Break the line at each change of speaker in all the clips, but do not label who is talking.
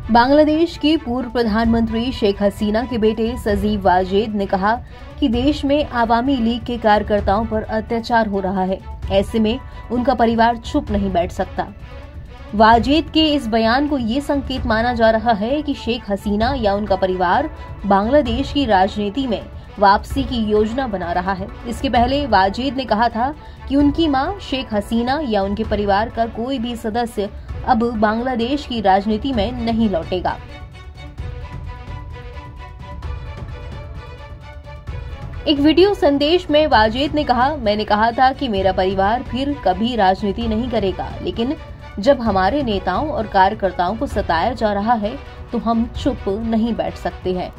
बांग्लादेश की पूर्व प्रधानमंत्री शेख हसीना के बेटे सजीब वाजेद ने कहा कि देश में आवामी लीग के कार्यकर्ताओं पर अत्याचार हो रहा है। ऐसे में उनका परिवार चुप नहीं बैठ सकता। वाजेद के इस बयान को ये संकेत माना जा रहा है कि शेख हसीना या उनका परिवार बांग्लादेश की राजनीति में वापसी की योजना बना रहा है। इसके पहले वाजेद ने कहा था कि उनकी मां शेख हसीना या उनके परिवार का कोई भी सदस्य अब बांग्लादेश की राजनीति में नहीं लौटेगा। एक वीडियो संदेश में वाजेद ने कहा, मैंने कहा था कि मेरा परिवार फिर कभी राजनीति नहीं करेगा, लेकिन जब हमारे नेताओं और कार्यकर्ताओं को सताया जा रहा है तो हम चुप नहीं बैठ सकते हैं।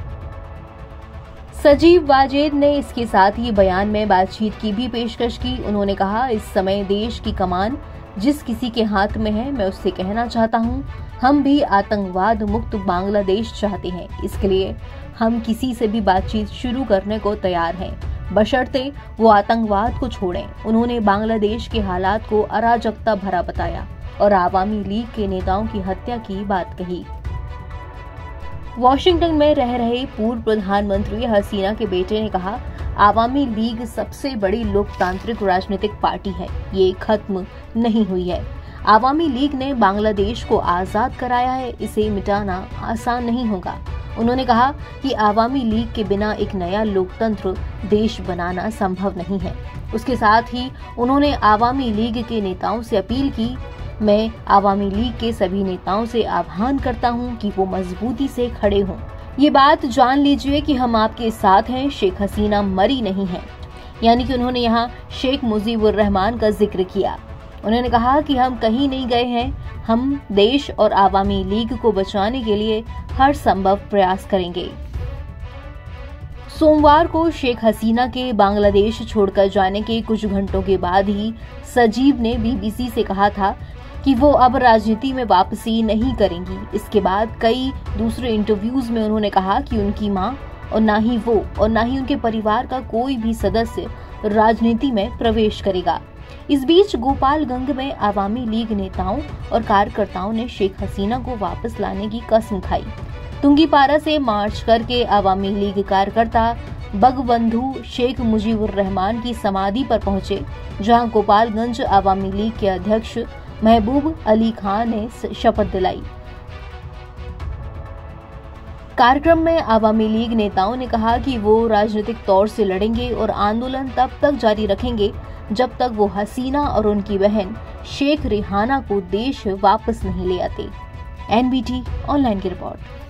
सजीब वाजेद ने इसके साथ ही बयान में बातचीत की भी पेशकश की। उन्होंने कहा, इस समय देश की कमान जिस किसी के हाथ में है, मैं उससे कहना चाहता हूं, हम भी आतंकवाद मुक्त बांग्लादेश चाहते हैं। इसके लिए हम किसी से भी बातचीत शुरू करने को तैयार हैं, बशर्ते वो आतंकवाद को छोड़ें। उन्होंने बांग्लादेश के हालात को अराजकता भरा बताया और आवामी लीग के नेताओं की हत्या की बात कही। वॉशिंगटन में रह रहे पूर्व प्रधानमंत्री हसीना के बेटे ने कहा, आवामी लीग सबसे बड़ी लोकतांत्रिक राजनीतिक पार्टी है, ये खत्म नहीं हुई है। आवामी लीग ने बांग्लादेश को आजाद कराया है, इसे मिटाना आसान नहीं होगा। उन्होंने कहा कि आवामी लीग के बिना एक नया लोकतंत्र देश बनाना संभव नहीं है। उसके साथ ही उन्होंने आवामी लीग के नेताओं से अपील की, मैं आवामी लीग के सभी नेताओं से आह्वान करता हूं कि वो मजबूती से खड़े हों। ये बात जान लीजिए कि हम आपके साथ हैं, शेख हसीना मरी नहीं है। यानी कि उन्होंने यहाँ शेख मुजीबुर रहमान का जिक्र किया। उन्होंने कहा कि हम कहीं नहीं गए हैं, हम देश और आवामी लीग को बचाने के लिए हर संभव प्रयास करेंगे। सोमवार को शेख हसीना के बांग्लादेश छोड़कर जाने के कुछ घंटों के बाद ही सजीब ने बीबीसी से कहा था कि वो अब राजनीति में वापसी नहीं करेंगी। इसके बाद कई दूसरे इंटरव्यूज में उन्होंने कहा कि उनकी मां और ना ही वो और ना ही उनके परिवार का कोई भी सदस्य राजनीति में प्रवेश करेगा। इस बीच गोपालगंज में आवामी लीग नेताओं और कार्यकर्ताओं ने शेख हसीना को वापस लाने की कसम खाई। तुंगीपारा से मार्च करके आवामी लीग कार्यकर्ता बंगबंधु शेख मुजीबुर रहमान की समाधि पर पहुंचे, जहां गोपालगंज आवामी लीग के अध्यक्ष महबूब अली खान ने शपथ दिलाई। कार्यक्रम में आवामी लीग नेताओं ने कहा कि वो राजनीतिक तौर से लड़ेंगे और आंदोलन तब तक जारी रखेंगे जब तक वो हसीना और उनकी बहन शेख रेहाना को देश वापस नहीं ले आते। NBT ऑनलाइन की रिपोर्ट।